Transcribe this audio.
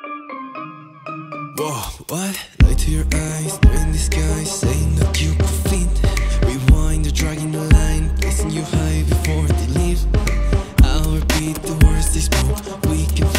Whoa, what? Lie to your eyes, they're in disguise, saying that you could fit. Rewind, they're dragging the line, placing you high before they leave. I'll repeat the words they spoke, we can